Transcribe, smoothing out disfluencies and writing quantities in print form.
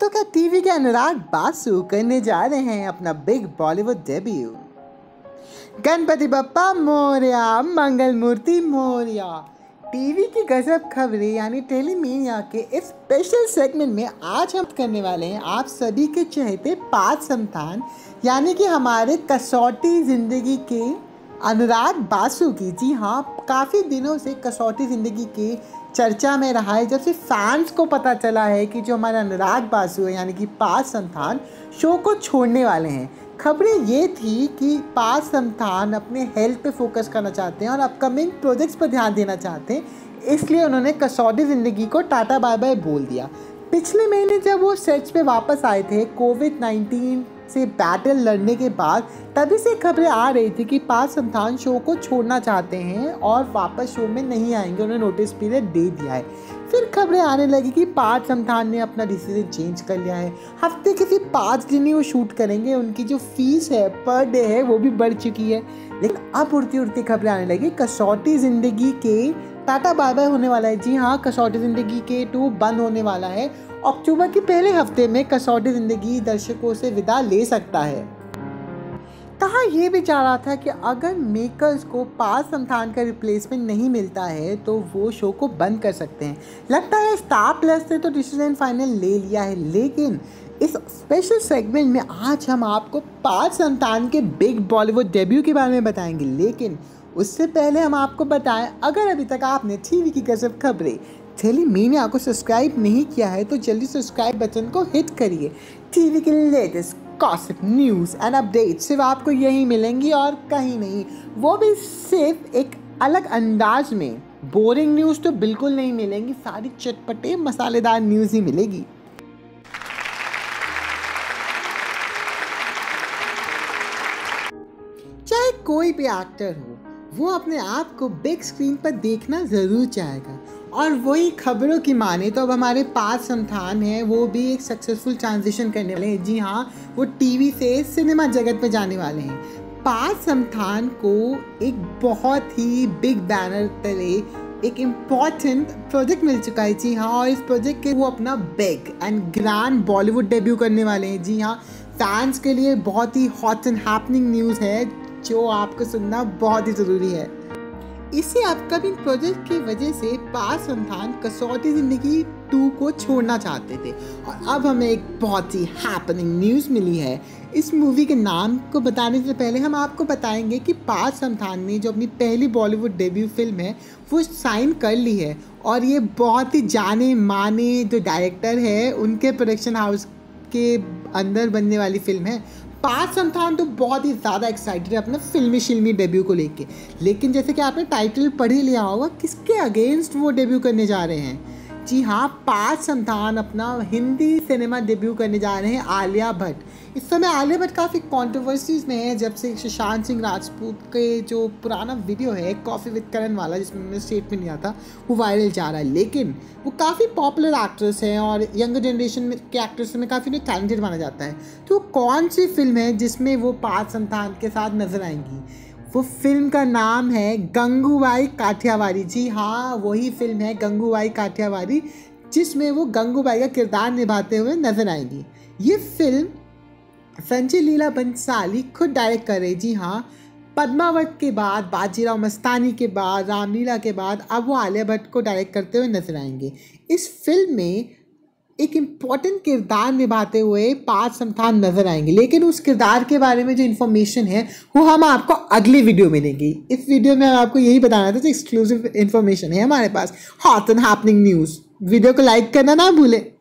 तो क्या टीवी के अनुराग बासु करने जा रहे हैं अपना big Bollywood debut. Ganpati Bappa Morya, Mangal Murti Morya. TV की गजब खबरें यानी टेलीमीडिया के इस स्पेशल सेगमेंट में आज हम करने वाले हैं आप सभी के चहेते पार्थ समथान यानी कि हमारे कसौटी ज़िंदगी के अनुराग बासु की। जी हाँ, काफ़ी दिनों से कसौटी ज़िंदगी के चर्चा में रहा है जब से फैंस को पता चला है कि जो हमारा अनुराग बासु है यानी कि पार्थ समथान शो को छोड़ने वाले हैं। खबरें ये थी कि पार्थ समथान अपने हेल्थ पे फोकस करना चाहते हैं और अपकमिंग प्रोजेक्ट्स पर ध्यान देना चाहते हैं, इसलिए उन्होंने कसौटी ज़िंदगी को टाटा बाय बाय बोल दिया। पिछले महीने जब वो सेट्स पे वापस आए थे कोविड-19 से बैटल लड़ने के बाद, तभी से खबरें आ रही थी कि पार्थ समथान शो को छोड़ना चाहते हैं और वापस शो में नहीं आएंगे, उन्होंने नोटिस पीरियड दे दिया है। फिर खबरें आने लगी कि पार्थ समथान ने अपना डिसीजन चेंज कर लिया है, हफ्ते के सिर्फ 5 दिन ही वो शूट करेंगे, उनकी जो फीस है पर डे है वो भी बढ़ चुकी है। लेकिन अब उड़ती उड़ती खबरें आने लगी कसौटी ज़िंदगी के टाटा बाय बाय होने वाला है। जी हाँ, कसौटी ज़िंदगी के 2 बंद होने वाला है। अक्टूबर के पहले हफ्ते में कसौटी ज़िंदगी दर्शकों से विदा ले सकता है। कहा यह भी जा रहा था कि अगर मेकर्स को पार्थ समथान का रिप्लेसमेंट नहीं मिलता है तो वो शो को बंद कर सकते हैं। लगता है स्टार प्लस ने तो डिसीजन फाइनल ले लिया है, लेकिन इस स्पेशल सेगमेंट में आज हम आपको पार्थ समथान के बिग बॉलीवुड डेब्यू के बारे में बताएंगे। लेकिन उससे पहले हम आपको बताएं, अगर अभी तक आपने टीवी की गजब खबरें टेलीमीडिया को सब्सक्राइब नहीं किया है तो जल्दी सब्सक्राइब बटन को हिट करिए। टीवी के latest gossip news and update सिर्फ आपको यहीं मिलेंगी और कहीं नहीं, वो भी सिर्फ एक अलग अंदाज में। बोरिंग न्यूज़ तो बिल्कुल नहीं मिलेंगी, सारी चटपटे मसालेदार न्यूज़ ही मिलेगी। चाहे कोई भी एक्टर हो, वो अपने आप को बिग स्क्रीन पर देखना ज़रूर चाहेगा और वही खबरों की माने तो अब हमारे पार्थ समथान हैं, वो भी एक सक्सेसफुल ट्रांजिशन करने वाले हैं। जी हाँ, वो टीवी से सिनेमा जगत में जाने वाले हैं। पार्थ समथान को एक बहुत ही बिग बैनर तले एक इम्पॉर्टेंट प्रोजेक्ट मिल चुका है। जी हाँ, और इस प्रोजेक्ट के वो अपना big and grand Bollywood debut करने वाले हैं। जी हाँ, फैंस के लिए बहुत ही हॉट एंड हैपनिंग न्यूज़ है जो आपको सुनना बहुत ही ज़रूरी है। इसी अपकमिंग प्रोजेक्ट की वजह से पार्थ समथान कसौटी ज़िंदगी 2 को छोड़ना चाहते थे और अब हमें एक बहुत ही हैपनिंग न्यूज़ मिली है। इस मूवी के नाम को बताने से पहले हम आपको बताएंगे कि पार्थ समथान ने जो अपनी पहली बॉलीवुड डेब्यू फिल्म है वो साइन कर ली है और ये बहुत ही जाने माने जो डायरेक्टर है उनके प्रोडक्शन हाउस के अंदर बनने वाली फिल्म है। पार्थ समथान तो बहुत ही ज़्यादा एक्साइटेड है अपने फिल्मी डेब्यू को लेके, लेकिन जैसे कि आपने टाइटल पढ़ ही लिया होगा किसके अगेंस्ट वो डेब्यू करने जा रहे हैं। जी हाँ, पार्थ समथान अपना हिंदी सिनेमा डेब्यू करने जा रहे हैं आलिया भट्ट। इस समय आलिया भट्ट काफ़ी कंट्रोवर्सीज में है जब से सुशांत सिंह राजपूत के जो पुराना वीडियो है कॉफ़ी विद करण वाला जिसमें उन्होंने स्टेटमेंट दिया था वो वायरल जा रहा है। लेकिन वो काफ़ी पॉपुलर एक्ट्रेस हैं और यंगर जनरेशन के एक्ट्रेस में काफ़ी टैलेंटेड माना जाता है। तो कौन सी फिल्म है जिसमें वो पार्थ समथान के साथ नजर आएंगी? वो फिल्म का नाम है गंगूबाई काठियावाड़ी। जी हाँ, वही फिल्म है गंगूबाई काठियावाड़ी जिसमें वो गंगूबाई का किरदार निभाते हुए नजर आएंगी। ये फिल्म संजय लीला बंसाली खुद डायरेक्ट कर रही। जी हाँ, पद्मावत के बाद, बाजीराव मस्तानी के बाद, रामलीला के बाद अब वो आलिया भट्ट को डायरेक्ट करते हुए नजर आएंगे। इस फिल्म में एक इम्पॉर्टेंट किरदार निभाते हुए पार्थ समथान नजर आएंगे, लेकिन उस किरदार के बारे में जो इन्फॉर्मेशन है वो हम आपको अगली वीडियो में देंगे। इस वीडियो में हम आपको यही बताना था, जो एक्सक्लूसिव इन्फॉर्मेशन है हमारे पास, hot and happening news. Video को लाइक करना ना भूलें।